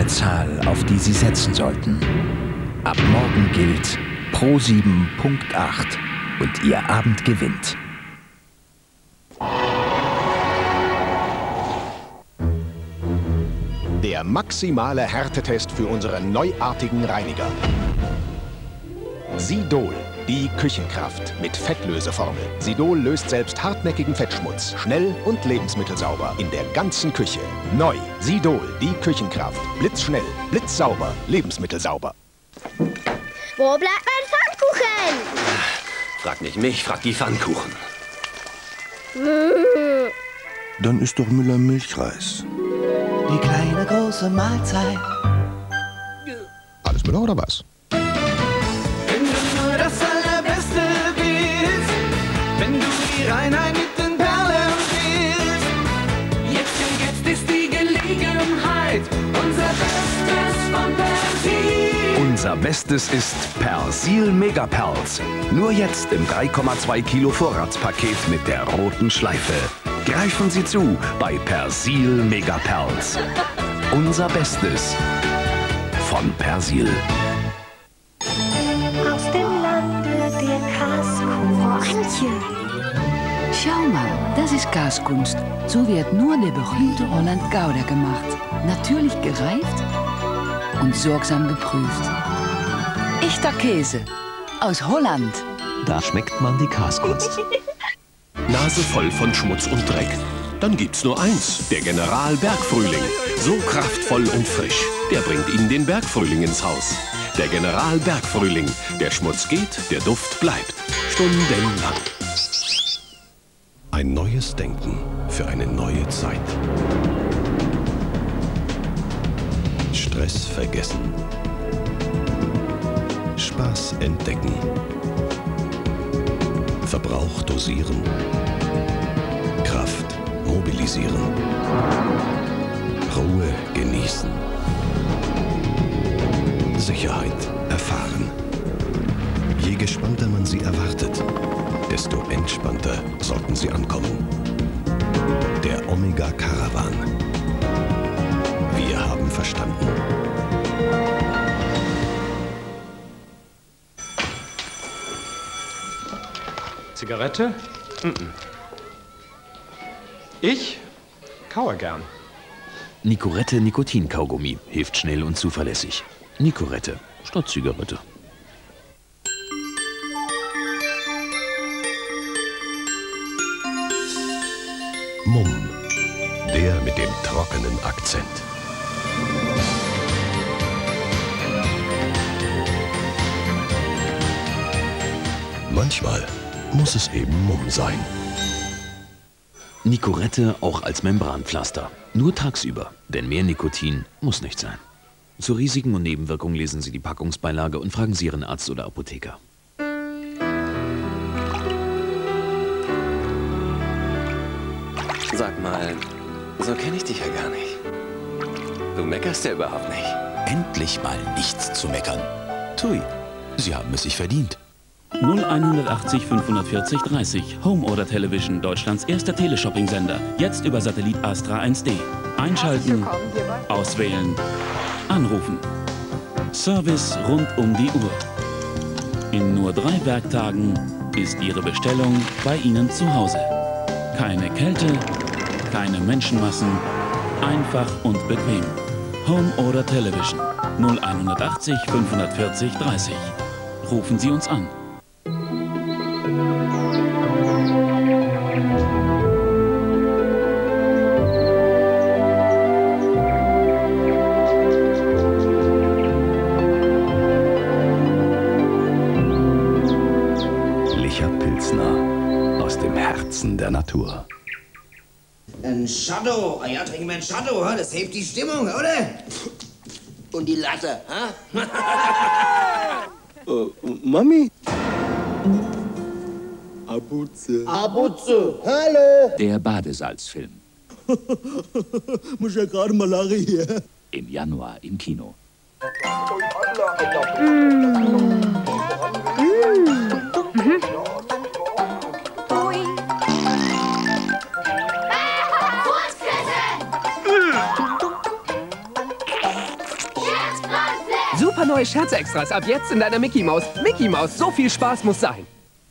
Zahl, auf die Sie setzen sollten. Ab morgen gilt Pro7 Punkt 8 und Ihr Abend gewinnt. Der maximale Härtetest für unseren neuartigen Reiniger. Sidol, die Küchenkraft mit Fettlöseformel. Sidol löst selbst hartnäckigen Fettschmutz schnell und lebensmittelsauber in der ganzen Küche. Neu, Sidol, die Küchenkraft. Blitzschnell, blitzsauber, lebensmittelsauber. Wo bleibt mein Pfannkuchen? Frag nicht mich, frag die Pfannkuchen. Dann ist doch Müller Milchreis. Die kleine große Mahlzeit. Alles Müller oder was? Wenn du nur das Allerbeste willst, wenn du die Reinheit mit den Perlen willst, jetzt ist die Gelegenheit, unser Bestes von Persil. Unser Bestes ist Persil Mega Perls. Nur jetzt im 3,2 Kilo Vorratspaket mit der roten Schleife. Greifen Sie zu bei Persil Mega Perls. Unser Bestes von Persil. Aus dem Lande der Kaskunst. Antje. Schau mal, das ist Gaskunst. So wird nur der berühmte Holland Gouda gemacht. Natürlich gereift und sorgsam geprüft. Echter Käse aus Holland. Da schmeckt man die Gaskunst. Nase voll von Schmutz und Dreck. Dann gibt's nur eins, der General Bergfrühling. So kraftvoll und frisch, der bringt Ihnen den Bergfrühling ins Haus. Der General Bergfrühling. Der Schmutz geht, der Duft bleibt. Stundenlang. Ein neues Denken für eine neue Zeit. Stress vergessen. Spaß entdecken. Verbrauch dosieren. Kraft mobilisieren. Ruhe genießen. Sicherheit erfahren. Je gespannter man sie erwartet, desto entspannter sollten sie ankommen. Der Omega Caravan. Wir haben verstanden. Zigarette? Ich kaue gern. Nicorette Nikotinkaugummi hilft schnell und zuverlässig. Nicorette statt Zigarette. Mumm, der mit dem trockenen Akzent. Manchmal muss es eben Mumm sein. Nicorette auch als Membranpflaster. Nur tagsüber, denn mehr Nikotin muss nicht sein. Zu Risiken und Nebenwirkungen lesen Sie die Packungsbeilage und fragen Sie Ihren Arzt oder Apotheker. Sag mal, so kenne ich dich ja gar nicht. Du meckerst ja überhaupt nicht. Endlich mal nichts zu meckern. Tui, Sie haben es sich verdient. 0180 540 30. Home Order Television, Deutschlands erster Teleshopping-Sender. Jetzt über Satellit Astra 1D. Einschalten, auswählen, anrufen. Service rund um die Uhr. In nur 3 Werktagen ist Ihre Bestellung bei Ihnen zu Hause. Keine Kälte, keine Menschenmassen, einfach und bequem. Home Order Television 0180 540 30. Rufen Sie uns an. Licher Pilsner aus dem Herzen der Natur. Ein Shadow. Ja, trinken wir ein Shadow, das hebt die Stimmung, oder? Und die Latte, ha? Mami? Abuze. Abuze, hallo. Der Badesalzfilm. Muss ja gerade Malaria hier. Im Januar im Kino. Super neue Scherzextras ab jetzt in deiner Mickey Maus. Mickey Maus, so viel Spaß muss sein.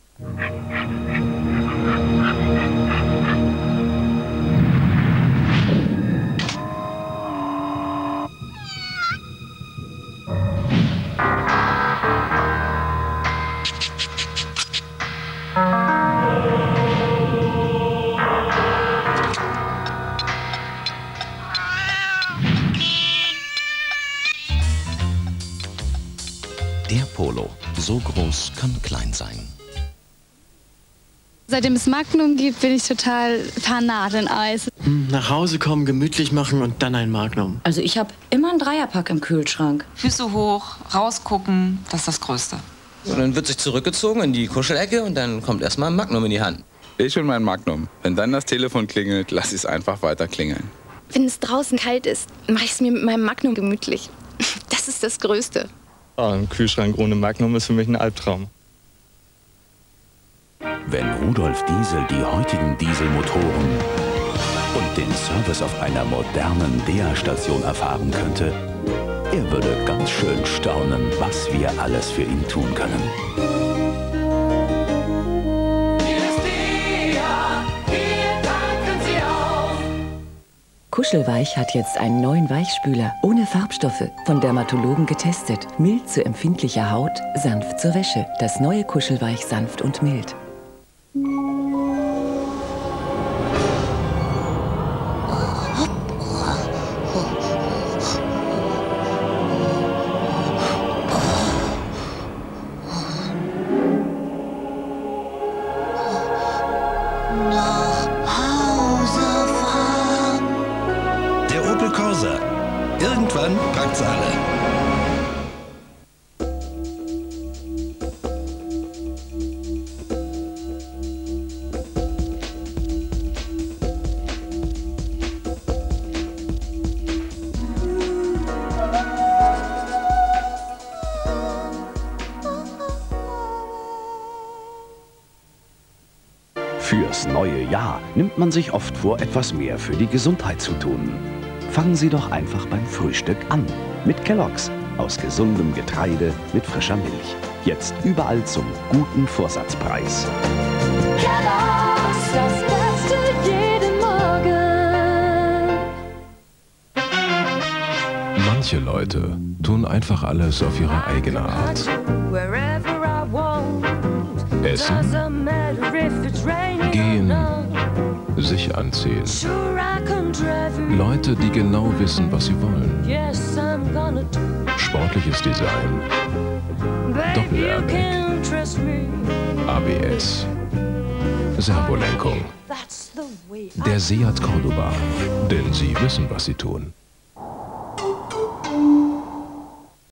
Der Polo. So groß kann klein sein. Seitdem es Magnum gibt, bin ich total Fanat in Eis. Nach Hause kommen, gemütlich machen und dann ein Magnum. Also ich habe immer einen Dreierpack im Kühlschrank. Füße hoch, rausgucken, das ist das Größte. Und dann wird sich zurückgezogen in die Kuschelecke und dann kommt erstmal ein Magnum in die Hand. Ich und mein Magnum. Wenn dann das Telefon klingelt, lass ich es einfach weiter klingeln. Wenn es draußen kalt ist, mache ich es mir mit meinem Magnum gemütlich. Das ist das Größte. Oh, ein Kühlschrank ohne Magnum ist für mich ein Albtraum. Wenn Rudolf Diesel die heutigen Dieselmotoren und den Service auf einer modernen DEA-Station erfahren könnte, er würde ganz schön staunen, was wir alles für ihn tun können. Kuschelweich hat jetzt einen neuen Weichspüler ohne Farbstoffe, von Dermatologen getestet. Mild zu empfindlicher Haut, sanft zur Wäsche. Das neue Kuschelweich sanft und mild. Irgendwann packt's alle. Fürs neue Jahr nimmt man sich oft vor, etwas mehr für die Gesundheit zu tun. Fangen Sie doch einfach beim Frühstück an. Mit Kellogg's. Aus gesundem Getreide mit frischer Milch. Jetzt überall zum guten Vorsatzpreis. Kellogg's, das Beste jeden Morgen. Manche Leute tun einfach alles auf ihre eigene Art. Essen, gehen, sich anziehen. Leute, die genau wissen, was sie wollen. Sportliches Design, Doppelairbag, ABS, Servolenkung. Der Seat Cordoba, denn sie wissen, was sie tun.